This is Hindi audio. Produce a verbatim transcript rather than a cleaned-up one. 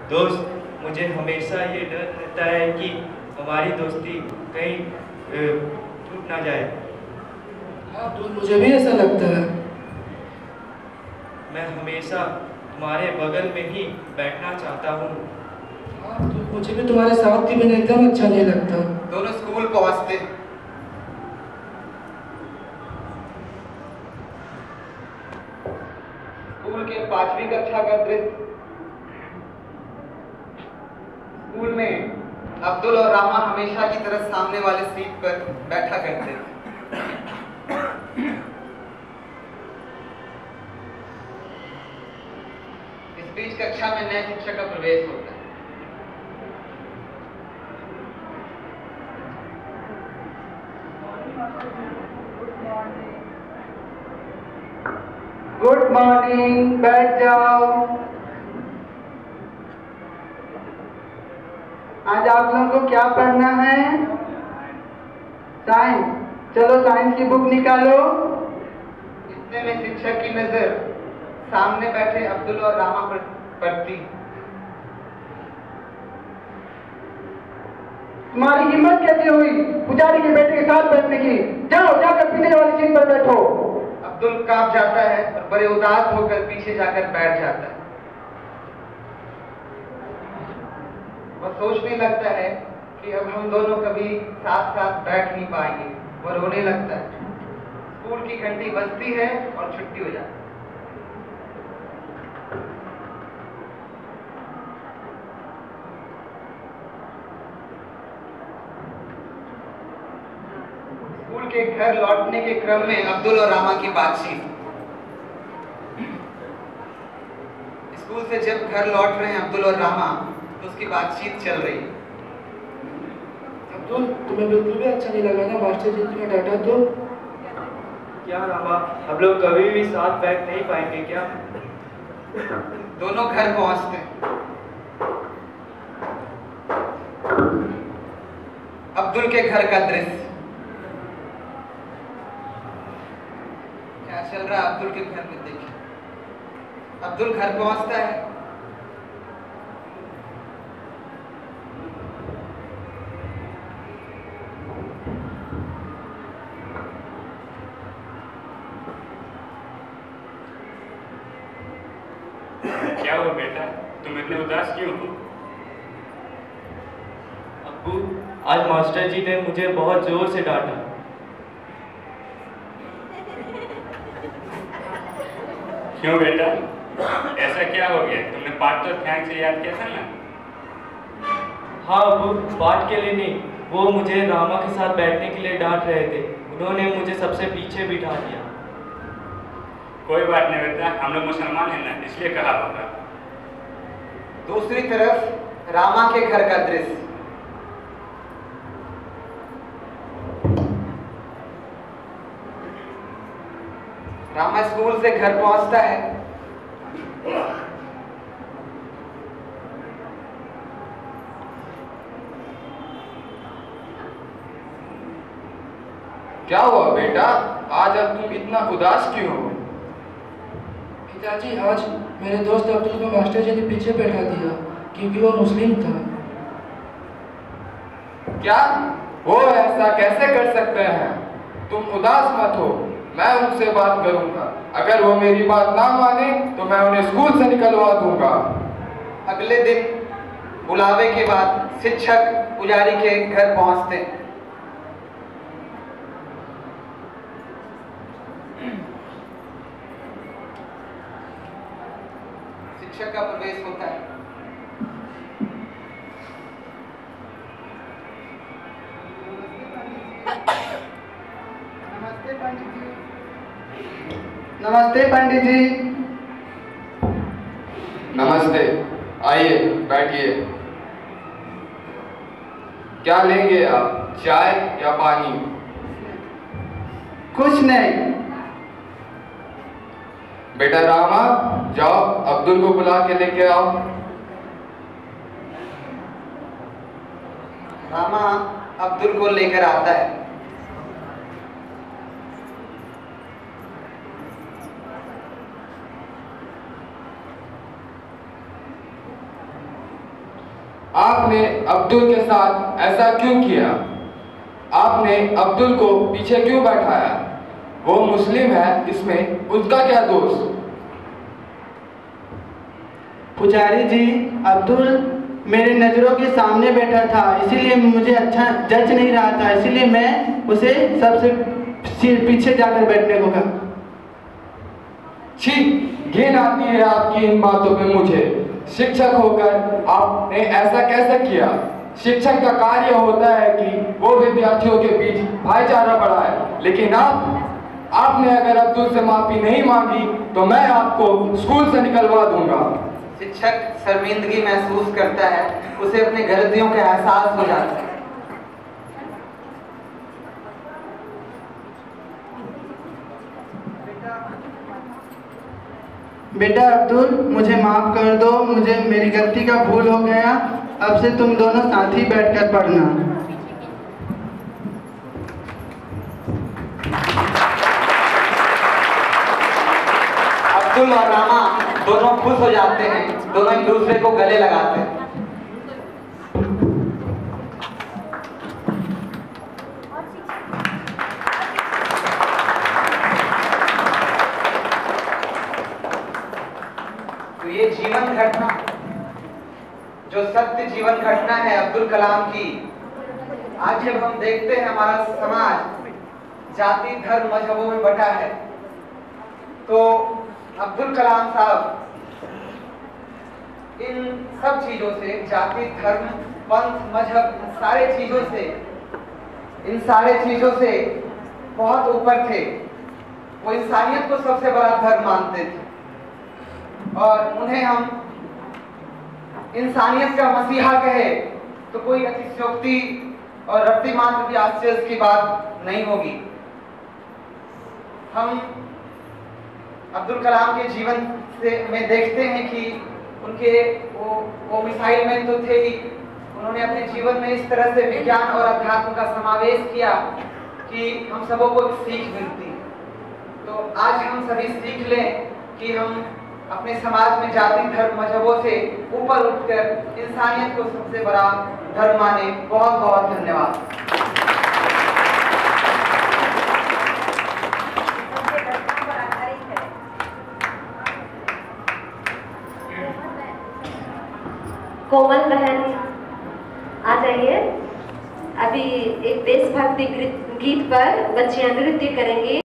दोस्त, मुझे हमेशा ये डर रहता है कि हमारी दोस्ती कहीं टूट ना जाए। हाँ तो मुझे भी ऐसा लगता है। मैं हमेशा तुम्हारे बगल में ही बैठना चाहता हूँ। हाँ तो मुझे भी तुम्हारे साथ के बिना एकदम अच्छा नहीं लगता। दोनों स्कूल पहुंचते। स्कूल के पांचवी कक्षा का दृश्य। स्कूल में अब्दुल और रामा हमेशा की तरह सामने वाले सीट पर बैठा करते थे। इस बीच कक्षा में नए शिक्षक का प्रवेश होता है। गुड मॉर्निंग, बैठ जाओ। आज आप लोगों को क्या पढ़ना है? साइंस। चलो साइंस की बुक निकालो। इतने में शिक्षक की नजर सामने बैठे अब्दुल और रामा पर पड़ती। तुम्हारी हिम्मत कैसे हुई पुजारी के बेटे के साथ बैठने की? जाओ जाकर पीछे वाली सीट पर बैठो। अब्दुल कांप जाता है और बड़े उदास होकर पीछे जाकर बैठ जाता है। वह सोचने लगता है कि अब हम दोनों कभी साथ साथ बैठ नहीं पाएंगे। वह रोने लगता है। स्कूल की घंटी बजती है और छुट्टी हो जाती है। स्कूल के घर लौटने के क्रम में अब्दुल और रामा की बातचीत। स्कूल से जब घर लौट रहे हैं अब्दुल और रामा, तो उसकी बातचीत चल रही है। अब्दुल, तुम्हें बिल्कुल भी अच्छा नहीं लगा ना मास्टर जी ने डांटा तो? क्या रामा, हम लोग कभी भी साथ बैठ नहीं पाएंगे क्या? दोनों घर पहुंचते हैं। अब्दुल के घर का दृश्य। क्या चल रहा है अब्दुल के घर में देखिए। अब्दुल घर पहुंचता है। क्या हुआ बेटा, तुम इतने उदास क्यों हो? अब्बू, आज मास्टर जी ने मुझे बहुत जोर से डांटा। क्यों बेटा, ऐसा क्या हो गया? तुमने पाठ तो ध्यान से याद किया था ना? हाँ अब्बू, पाठ के लिए नहीं, वो मुझे रामा के साथ बैठने के लिए डांट रहे थे। उन्होंने मुझे सबसे पीछे बिठा दिया। कोई बात नहीं बेटा, हम लोग मुसलमान हैं ना, इसलिए कहा होगा। दूसरी तरफ रामा के घर का दृश्य। रामा स्कूल से घर पहुंचता है। क्या हुआ बेटा, आज अब तुम इतना उदास क्यों हो? पिताजी, आज मेरे दोस्त अब्दुल को मास्टर जी ने पीछे बैठा दिया क्योंकि वो मुस्लिम था। क्या वो ऐसा कैसे कर सकते हैं? तुम उदास मत हो, मैं उनसे बात करूंगा। अगर वो मेरी बात ना माने तो मैं उन्हें स्कूल से निकलवा दूंगा। अगले दिन बुलावे के बाद शिक्षक पुजारी के घर पहुंचते हैं। शिक्षक का प्रवेश होता है। नमस्ते पंडित जी। नमस्ते पंडित जी। नमस्ते, आइए बैठिए। क्या लेंगे आप, चाय या पानी? कुछ नहीं। बेटा रामा, जाओ अब्दुल को बुला के लेके आओ। रामा अब्दुल को लेकर आता है। आपने अब्दुल के साथ ऐसा क्यों किया? आपने अब्दुल को पीछे क्यों बैठाया? वो मुस्लिम है, इसमें उसका क्या दोष? पुजारी जी, अब्दुल मेरे नज़रों के सामने बैठा था, इसीलिए मुझे अच्छा जज नहीं रहा था, इसीलिए मैं उसे सबसे पीछे जाकर बैठने को कहा। छी, घिन आती है आपकी इन बातों पे मुझे। शिक्षक होकर आपने ऐसा कैसे किया? शिक्षक का कार्य होता है कि वो विद्यार्थियों के बीच भाईचारा बढ़ाए, लेकिन आप आपने अगर अब्दुल से माफी नहीं मांगी तो मैं आपको स्कूल से निकलवा दूंगा। शिक्षक शर्मिंदगी महसूस करता है, उसे अपनी गलतियों का एहसास हो जाता है। बेटा अब्दुल, मुझे माफ कर दो, मुझे मेरी गलती का भूल हो गया। अब से तुम दोनों साथ ही बैठकर पढ़ना। अब्दुल और रामा दोनों खुश हो जाते हैं, दोनों एक दूसरे को गले लगाते हैं। तो ये जीवन घटना, जो सत्य जीवन घटना है अब्दुल कलाम की, आज जब हम देखते हैं हमारा समाज जाति धर्म मजहबों में बटा है, तो अब्दुल कलाम साहब इन सब चीजों से, जाति धर्म पंथ मजहब, इन सारे चीजों से इन सारे चीजों से बहुत ऊपर थे। वो इंसानियत को सबसे बड़ा धर्म मानते थे और उन्हें हम इंसानियत का मसीहा कहे तो कोई अतिशयोक्ति और रत्ती मात्र भी आश्चर्य की बात नहीं होगी। हम अब्दुल कलाम के जीवन से में देखते हैं कि उनके वो वो मिसाइल मैन तो थे ही, उन्होंने अपने जीवन में इस तरह से विज्ञान और अध्यात्म का समावेश किया कि हम सबों को एक सीख मिलती है। तो आज हम सभी सीख लें कि हम अपने समाज में जाति धर्म मजहबों से ऊपर उठकर इंसानियत को सबसे बड़ा धर्म माने। बहुत बहुत धन्यवाद। कोमल बहन आ जाइए। अभी एक देशभक्ति गीत पर बच्चियां नृत्य करेंगी।